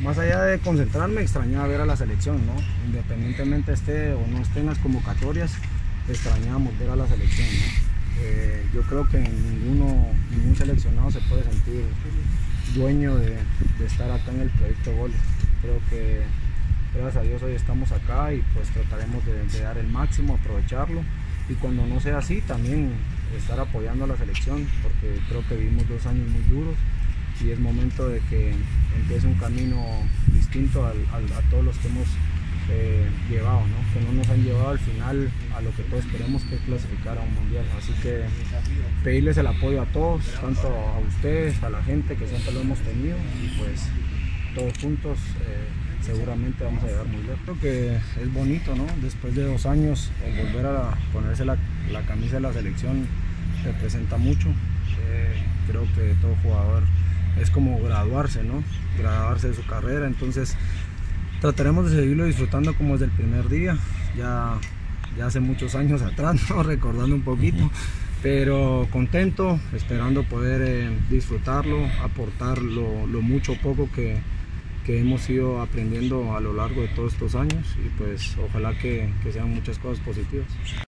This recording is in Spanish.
más allá de concentrarme, extrañaba ver a la selección, ¿no? Independientemente esté o no esté en las convocatorias, extrañábamos ver a la selección, ¿no? Yo creo que ningún seleccionado se puede sentir dueño de estar acá en el proyecto Goles. Creo que gracias a Dios hoy estamos acá y pues trataremos de dar el máximo, aprovecharlo, y cuando no sea así también estar apoyando a la selección, porque creo que vivimos 2 años muy duros y es momento de que empiece un camino distinto a todos los que hemos llevado, ¿no? Que no nos han llevado al final a lo que todos queremos, que es clasificar a un mundial. Así que pedirles el apoyo a todos, tanto a ustedes, a la gente que siempre lo hemos tenido, y pues todos juntos seguramente vamos a llegar muy lejos. Creo que es bonito, ¿no? Después de 2 años volver a ponerse la camisa de la selección representa mucho. Creo que todo jugador es como graduarse, ¿no? Graduarse de su carrera, entonces trataremos de seguirlo disfrutando como desde el primer día, ya hace muchos años atrás, ¿no? Recordando un poquito, pero contento, esperando poder disfrutarlo, aportar lo mucho o poco que hemos ido aprendiendo a lo largo de todos estos años, y pues ojalá que sean muchas cosas positivas.